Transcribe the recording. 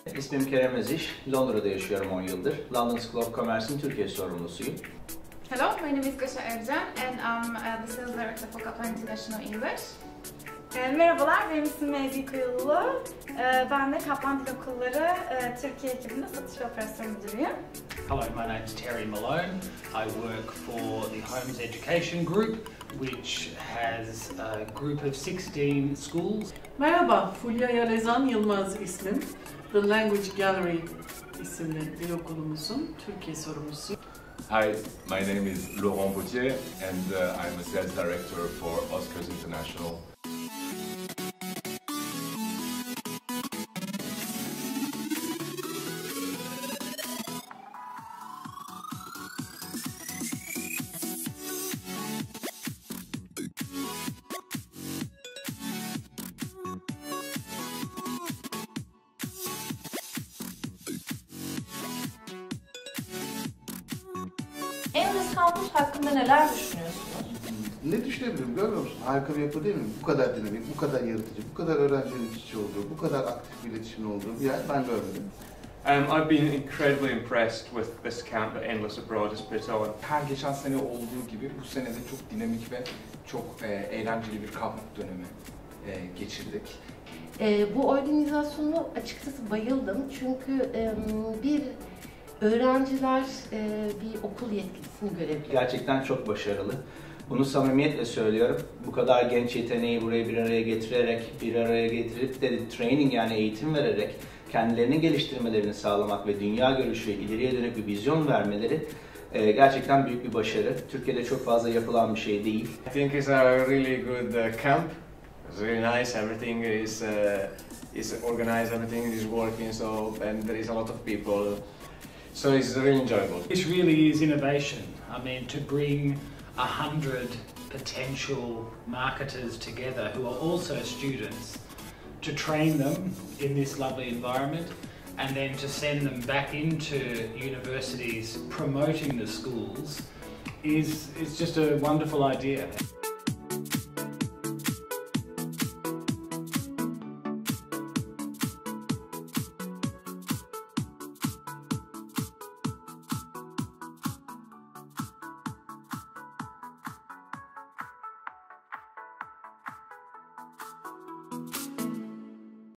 İsmim Kerem Aziz, Londra'da yaşıyorum 10 yıldır. London School of Commerce'in Türkiye sorumlusuyum. Hello, my name is Gasha Ercan and I'm the Sales Director for Kaplan International English. Merhabalar, benim ismim Mevzi Kuyulu. Ben de Kaplan Dil Okulları Türkiye ekibinde satış ve operasyon müdürüyüm. Hello, my name is Terry Malone. I work for the Homes Education Group, which has a group of 16 schools. Merhaba, Fulya Yarezan Yılmaz ismim. The Language Gallery isimli dil okulumuzun Türkiye sorumlusu. Hi, my name is Laurent Bautier and I'm a sales director for Oscars International. Endless Campus hakkında neler düşünüyorsunuz? Ne düşünebilirim görmüyor musun? Harika bir yapı değil mi? Bu kadar dinamik, bu kadar yaratıcı, bu kadar öğrencinin iç içe olduğu, bu kadar aktif bir iletişimin olduğu bir yer ben görmedim. I've been incredibly impressed with this camp that Endless Abroad has put on. Her geçen sene olduğu gibi bu sene de çok dinamik ve çok eğlenceli bir kamp dönemi geçirdik. Bu organizasyonu açıkçası bayıldım çünkü bir öğrenciler bir okul yetkilisini görebiliyor. Gerçekten çok başarılı. Bunu samimiyetle söylüyorum. Bu kadar genç yeteneği buraya bir araya getirip de training yani eğitim vererek kendilerini geliştirmelerini sağlamak ve dünya görüşü, ileriye dönük bir vizyon vermeleri gerçekten büyük bir başarı. Türkiye'de çok fazla yapılan bir şey değil. I think it's a really good camp. It's really nice. Everything is organized. Everything is working. And there is a lot of people. So it's really enjoyable. This really is innovation. I mean, to bring 100 potential marketers together who are also students, to train them in this lovely environment and then to send them back into universities promoting the schools is just a wonderful idea.